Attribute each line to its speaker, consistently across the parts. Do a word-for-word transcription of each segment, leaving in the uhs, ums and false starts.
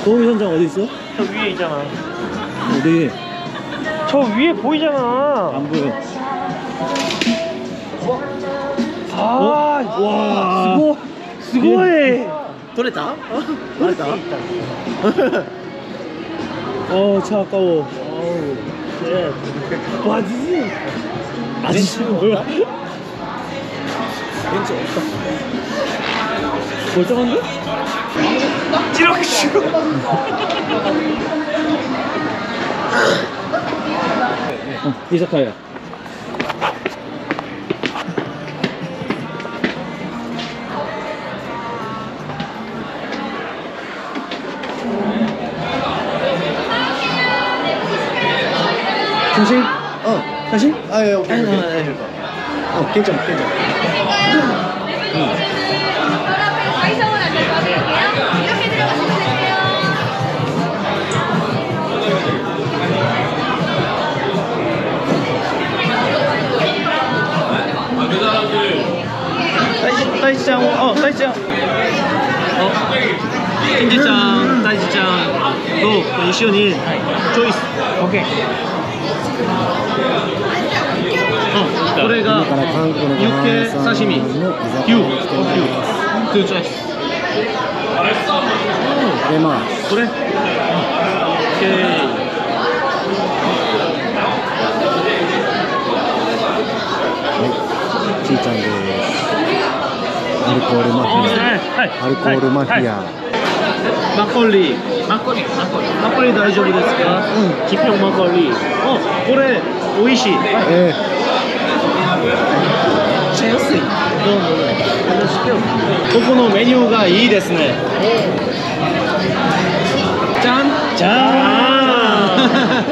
Speaker 1: 도우미 선장 어디 있어?
Speaker 2: 저 위에 있잖아.
Speaker 1: 어디?
Speaker 2: 저 위에 보이잖아.
Speaker 1: 안 보여.
Speaker 2: 아,
Speaker 1: 어? 와.
Speaker 2: 스고, 스고해.
Speaker 3: 取れた？取れた？
Speaker 1: 어, 차 아까워.
Speaker 2: 어우, 네. 와지지.
Speaker 1: 아저씨는 뭐야?
Speaker 3: 벤츠 없다.
Speaker 1: 멀쩡한데?
Speaker 2: 찌렁 싫어.
Speaker 1: 어, 이사카야. 사실?
Speaker 3: 어.
Speaker 1: 사실?
Speaker 3: 아, 예, 오케이. 오케이. 어, 괜찮아, 괜찮아.
Speaker 4: 가이성은 안 될 것 같아요. 이렇게 들어가시면 되세요.
Speaker 2: 다이지짱, 어, 다이지짱. 어, 킨지짱, 다이지짱, 또一緒に 초이스. 오케이. 어, これがユッケ刺身、牛、牛、two choice.
Speaker 3: 出ます。
Speaker 2: これ、オッケー。
Speaker 3: ちーちゃんです。アルコールマフィア。アルコールマフィア。
Speaker 2: マッコリ、マッコリ、マッコリ、マッコリ大丈夫ですか？うん、キピョンマッコリ。あ、これ美味しい。
Speaker 3: ええ。
Speaker 2: めっちゃ安い。どうも。ここのメニューがいいですね。じゃん、じゃん。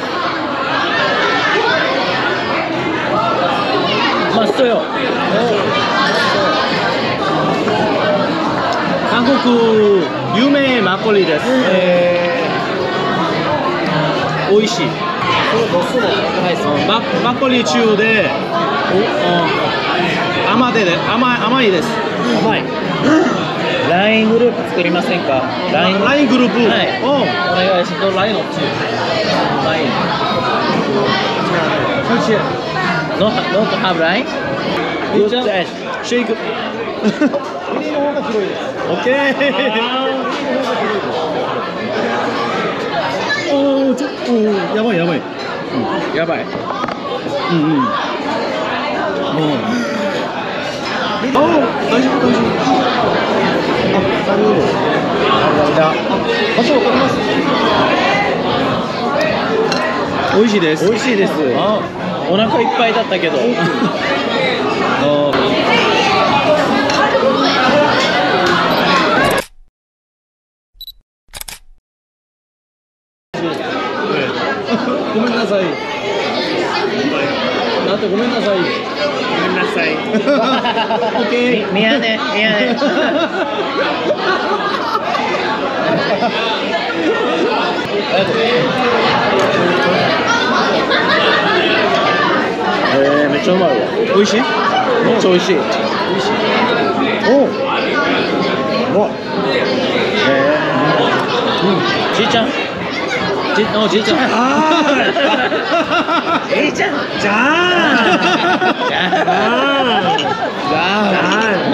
Speaker 2: マストよ。韓国有名マッコリです。美味しい。マッコリ中で甘で甘甘いです。甘い。ライングループ作りませんか？ラインライングループ。はい。お願いします。ラインの中。ライン。No, no to have line. Good job. Shake. 入りの方が広いです。オッケー。
Speaker 1: おー、ちょっと、やばいやばい。
Speaker 2: うん、やばい。
Speaker 1: うんうん。もう。
Speaker 2: あ、大丈夫大丈夫。あ、三人です。あ、場所わかります？美味しいです。美味しいです。あ、お腹いっぱいだったけど。ごめんなさい。なんてごめんなさい。ごめんなさい。オッケー。みやね、みやね。えー、めっちゃうまいわ。美味しい？めっちゃ美味しい。美味しい。おう。お。えー。うん。じいちゃん。じ、おじいちゃん。ああ。じいちゃん。じゃあ。じゃあ。じゃあ。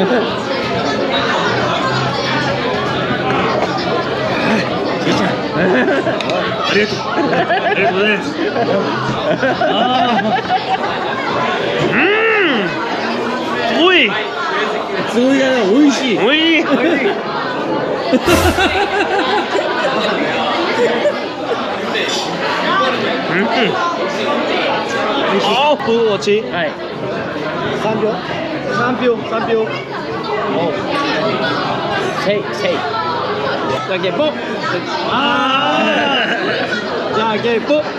Speaker 2: じいちゃん。ありがとう。ありがとうございます。ああ。うん。すごい。すごいやな、美味しい。美味しい。美味しい。うん。あ、ふ落ち。はい。三秒。三秒。三秒。お。せい、せい。じゃけぽ。ああ。じゃけぽ。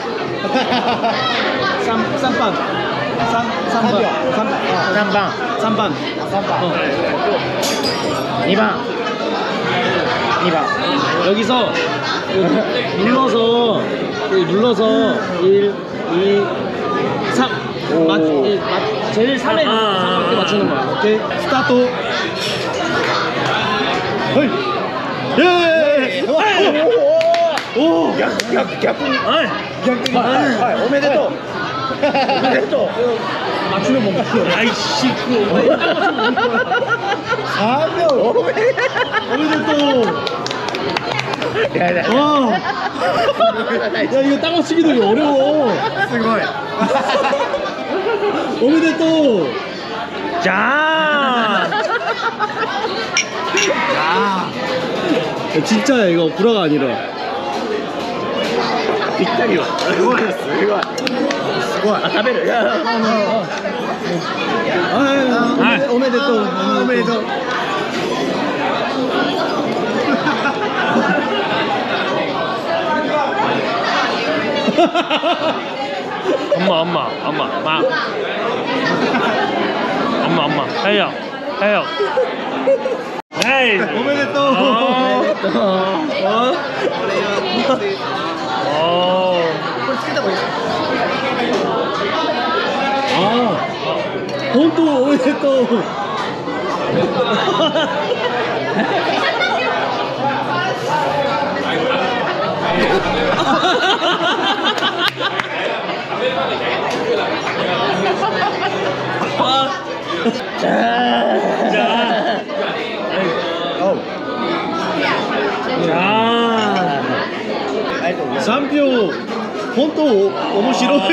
Speaker 2: 三、三番。三、三番。三、三番。三番。三番。二番。이 번. 여기서 눌러서 눌러서 일, 이, 삼. 맞, 맞, 제일 삼에 삼에 맞추는 거야. 오케이. 스타트. 헐. 예.
Speaker 1: おお
Speaker 2: 逆逆逆に
Speaker 1: はい
Speaker 2: 逆にはいはいおめでとうおめでとう
Speaker 1: あっちのもん来いしくおめでとう
Speaker 2: さんびょうおめで
Speaker 1: おめでとう
Speaker 2: いやいや
Speaker 1: ああいや이거 따가시기도 어려워
Speaker 2: すごい
Speaker 1: おめでとう
Speaker 2: じゃーん
Speaker 1: 진짜야 이거 불화가 아니라
Speaker 2: ぴったりよすごいすごいすごいあ食べるいや
Speaker 1: はいおめでとう
Speaker 2: おめでとう
Speaker 3: 엄마 엄마 엄마 마 엄마 엄마 해요 해요 에이
Speaker 1: おめでとう
Speaker 3: 오
Speaker 1: あ本当おめでとう
Speaker 2: じゃー
Speaker 3: じゃ
Speaker 2: おう
Speaker 3: じゃ
Speaker 2: ありがとうございます
Speaker 1: さんびょう本当面白い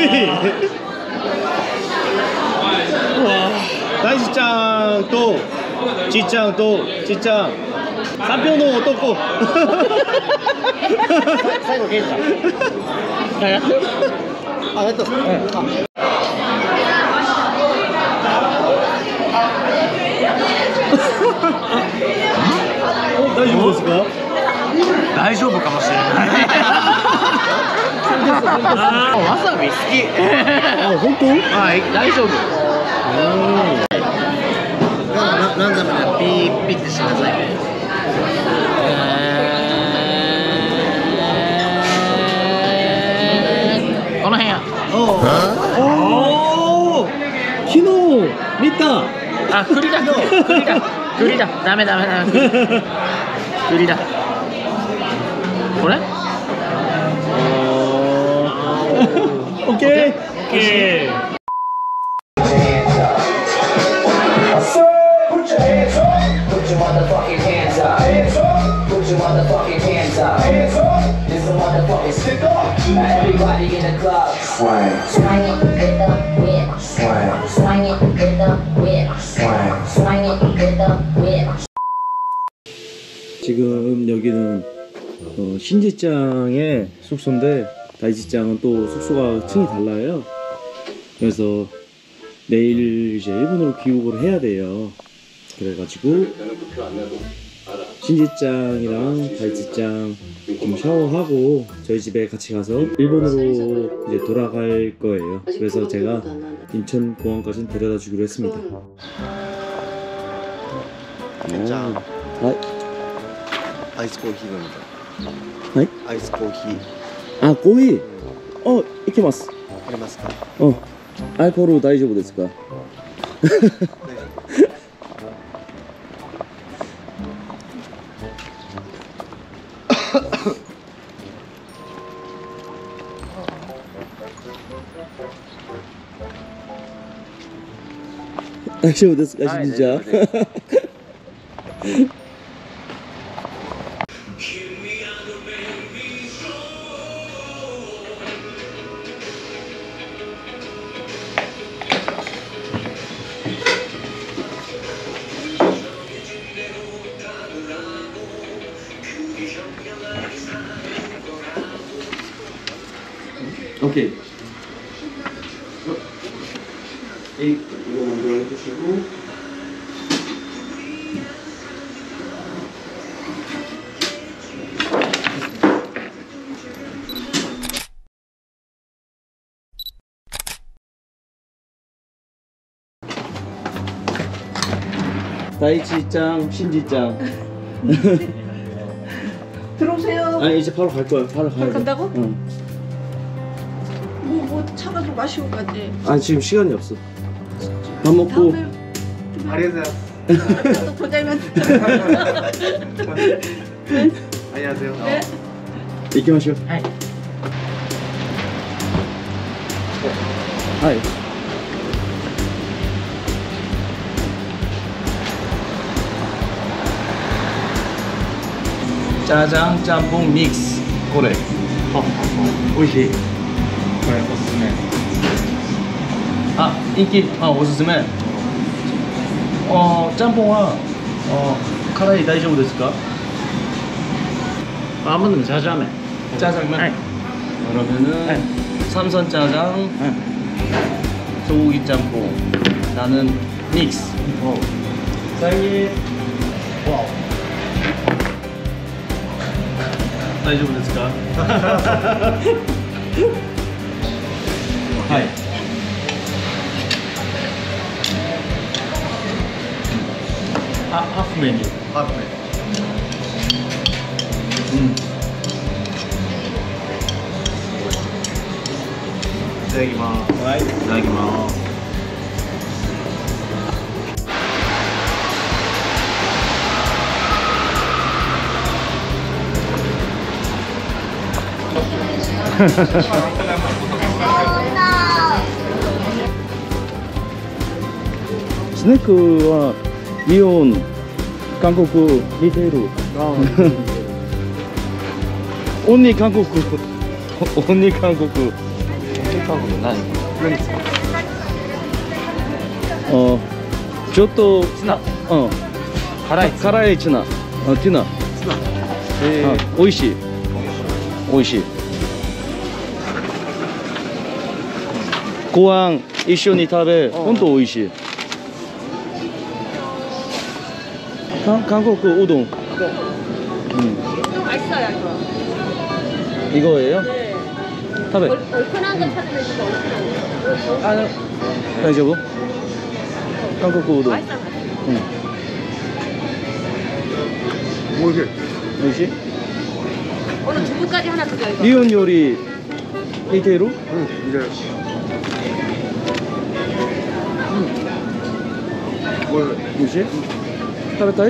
Speaker 1: 大地ちゃんとちっちゃんとちっちゃんさんびょうの男
Speaker 2: 最後ケンちゃんあやってるあやったうん
Speaker 1: 大丈夫ですか
Speaker 2: 大丈夫かもしれないわさび好き
Speaker 1: あ本当
Speaker 2: はい大丈夫ななんだろうねピーピッてしてくださいこの辺や
Speaker 1: おお昨日見た
Speaker 2: あ栗だ栗だ栗だダメダメダメ栗栗だこれ
Speaker 1: オッケー
Speaker 3: 오케이
Speaker 5: Put your hands up. Put your motherfucking hands up. Hands up. Put your motherfucking hands up. Hands up. This is a motherfucking stick up. Everybody in the club. Swing.
Speaker 6: Swing it with the whip.
Speaker 5: Swing.
Speaker 6: Swing it with the whip.
Speaker 5: Swing.
Speaker 6: Swing it with the whip.
Speaker 1: 지금 여기는 어, 신지짱의 숙소인데 다이지짱은 또 숙소가 층이 달라요. 그래서 내일 이제 일본으로 귀국을 해야 돼요. 그래가지고 신지짱이랑 다이지짱 좀 샤워하고 저희 집에 같이 가서 일본으로 이제 돌아갈 거예요. 그래서 제가 인천공항까지 데려다 주기로 했습니다.
Speaker 7: 짠.
Speaker 1: 아,
Speaker 7: アイスコーヒー飲みたい。
Speaker 1: はい。
Speaker 7: アイスコーヒー
Speaker 1: 아, 고이. 어, 이케마스.
Speaker 7: ありますか？
Speaker 1: 어, 알코올大丈夫ですか?大丈夫ですか, 진짜? 오케이. 이 이거 만들어 주시고. 다이치짱, 신지짱.
Speaker 8: 들어오세요.
Speaker 1: 아니 이제 바로 갈 거야. 바로 가야 돼.
Speaker 8: 간다고?
Speaker 1: 응.
Speaker 8: 뭐, 뭐 차가 좀 마시고 가지.
Speaker 1: 아니 지금 시간이 없어. 밥 먹고.
Speaker 8: 다음에
Speaker 7: ありがとうございます。
Speaker 8: 또 보자면.
Speaker 7: 안녕하세요.
Speaker 8: 네.
Speaker 1: 行きましょう。
Speaker 2: はい。
Speaker 1: はい。
Speaker 2: ジャジャンちゃんぽんミックス。これ。
Speaker 1: 美味しい。
Speaker 2: これおすすめ。あ、人気。あ、おすすめ。あ、ちゃんぽんは、あ、辛い大丈夫ですか？
Speaker 3: 아무튼 짜장면.
Speaker 2: 짜장면.
Speaker 3: 네.
Speaker 2: 그러면은
Speaker 3: 네.
Speaker 2: 삼선 짜장, 소고기 짬뽕. 나는 믹스. 사장님. 와우. 大丈夫ですか？はい。あ、ハーフメニュー。ハーフメニュー。うん。いただきます。はい。いただきます。
Speaker 1: スネークはイオン、韓国リテール。オンリー韓国。オンリー韓国。
Speaker 2: 韓国何？何ですか？
Speaker 1: あ、ちょっと
Speaker 2: ツナ。
Speaker 1: うん。
Speaker 2: 辛い。
Speaker 1: 辛いツナ。あ、ツナ。
Speaker 2: ツナ。え
Speaker 1: あ、美味しい。美味しい。ご飯一緒に食べ、本当美味しい。韓韓国うどん。うん。
Speaker 4: 맛있어요 이거.
Speaker 1: 이거예요?
Speaker 4: 네.
Speaker 1: 食べ。
Speaker 4: 얼- 얼큰한 거 찾으면 진짜 얼큰한 거.
Speaker 1: 아, 大丈夫？韓国うどん。
Speaker 4: 맛있어.
Speaker 1: うん。
Speaker 3: 美味しい。
Speaker 1: 美味しい？
Speaker 4: 오늘 두부까지 하나 드려 이거.
Speaker 1: 이온 요리 리테이로?
Speaker 3: 응, 이제. 뭘?
Speaker 1: 美味しい？食べたい？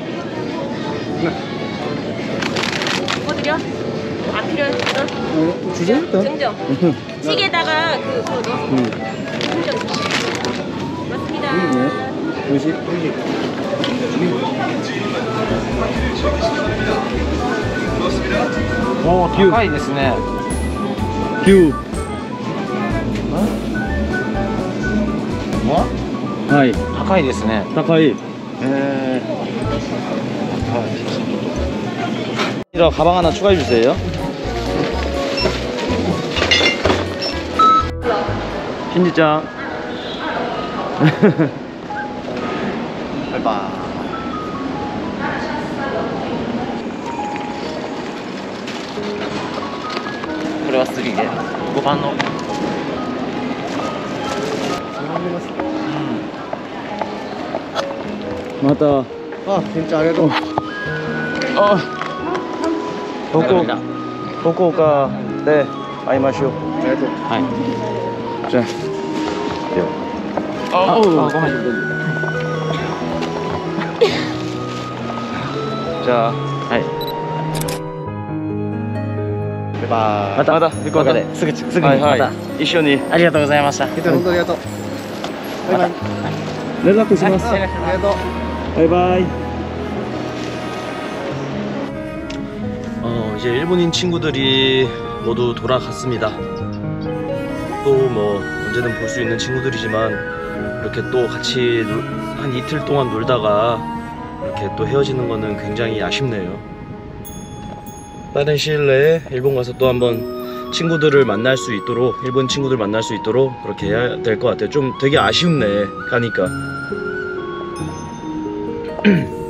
Speaker 4: 뭐 드려? 안 필요해? 응?
Speaker 1: 어, 주세요 일단.
Speaker 4: 증정. 찌개에다가 그 그거 넣어서.
Speaker 1: 응.
Speaker 4: 증정. 맞습니다.
Speaker 1: 네.美味しい？
Speaker 2: おー、高いですね。
Speaker 1: 牛。はい。
Speaker 2: 高いですね。
Speaker 1: 高い。
Speaker 2: えー、
Speaker 1: 이거 가방 하나 추가해 주세요. 신지짱.
Speaker 2: 바이바이. これはすりでごばんの。
Speaker 1: 맞다.
Speaker 3: 아, 진짜 아래도.
Speaker 1: 어. 복고. 복고가 네. 많이 마시오.
Speaker 3: 아래도.
Speaker 2: はい。
Speaker 1: 자.
Speaker 2: 아, 아, 아,ごめん。
Speaker 1: 자.
Speaker 2: はい。 バイバイ。
Speaker 1: またまた行こうか。
Speaker 2: すぐすぐに
Speaker 1: はいはい。
Speaker 2: また。
Speaker 1: 一緒に。
Speaker 2: ありがとうございました。
Speaker 3: 일단本当にありがとう。バイバイ。
Speaker 1: 연락します
Speaker 3: ありがとう。
Speaker 1: 바이바이.
Speaker 9: 어, 이제 일본인 친구들이 모두 돌아갔습니다. 또 뭐 언제든 볼 수 있는 친구들이지만 이렇게 또 같이 놀, 한 이틀 동안 놀다가 이렇게 또 헤어지는 거는 굉장히 아쉽네요. 빠른 시일 내에 일본 가서 또 한번 친구들을 만날 수 있도록, 일본 친구들 만날 수 있도록 그렇게 해야 될 것 같아요. 좀 되게 아쉽네 가니까.